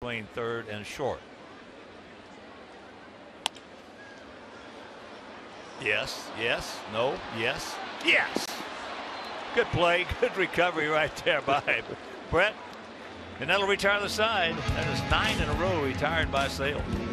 between third and short. Yes, yes, no, yes, yes. Good play, good recovery right there by Brett. And that'll retire the side. That is 9 in a row retired by Sale.